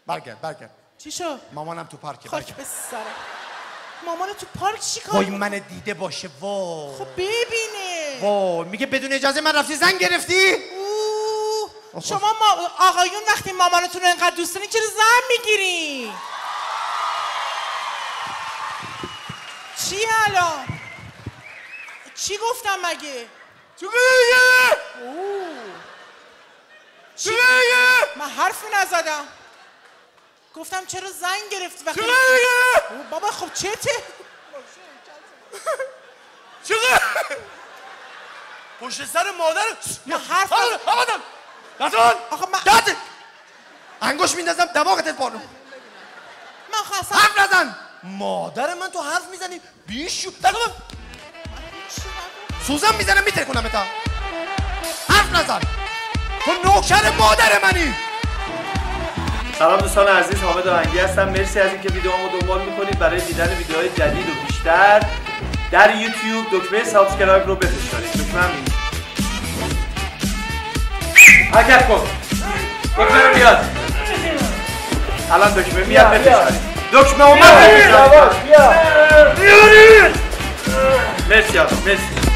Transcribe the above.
برگرد. چی شد؟ مامانم تو پارکه. خاک به سرم. مامان تو پارک چی کار؟ وای من دیده باشه. وای خب ببینه. وای میگه بدون اجازه من رفتی زن گرفتی؟ شما آقایون وقتی مامانتون رو اینقدر دوست دارین چرا زن میگیری؟ چی الان؟ چی گفتم مگه؟ چی میگه؟ چی میگه؟ من حرفی نزدم. گفتم چرا زن گرفتی وقتی؟ چی میگه؟ بابا خب چته؟ چیه؟ پشت سر مادر من حرف نزن آخه من داد انگوش میندازم دماغتت بانو. من خواستم حرف نزن. مادر من تو حرف میزنی بیشو دادم سوزن میزنم میترکونم تا. حرف نزن. تو نوکر مادر منی. سلام دوستان عزیز، حامد آهنگی هستم. مرسی از اینکه ویدیوامو دنبال میکنید. برای دیدن ویدیوهای جدید و بیشتر در یوتیوب دکمه سابسکرایب رو بفشارید. دکمه هم این حرکت کن. دکمه رو بیاد. الان دکمه میاد بفشارید. دکمه اومد بفشارید. مرسی آقا مرسی.